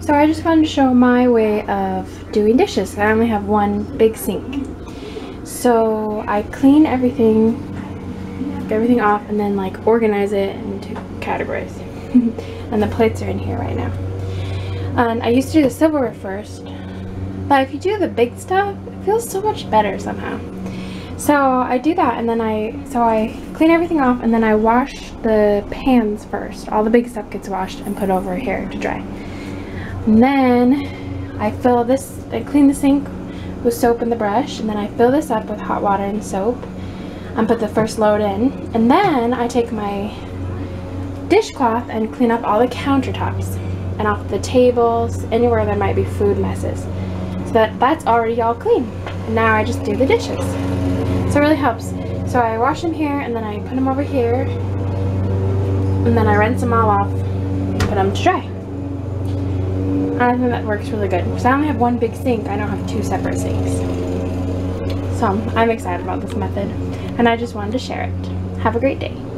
So I just wanted to show my way of doing dishes. I only have one big sink. So I clean everything, get everything off, and then like organize it into categories. And the plates are in here right now. And I used to do the silverware first, but if you do the big stuff, it feels so much better somehow. So I do that, and then I clean everything off, and then I wash the pans first. All the big stuff gets washed and put over here to dry. And then I fill this, I clean the sink with soap and the brush, and then I fill this up with hot water and soap and put the first load in. And then I take my dishcloth and clean up all the countertops and off the tables, anywhere there might be food messes. So that's already all clean. And now I just do the dishes. So it really helps. So I wash them here, and then I put them over here, and then I rinse them all off and put them to dry. I think that works really good. Because I only have one big sink, I don't have two separate sinks. So I'm excited about this method, and I just wanted to share it. Have a great day.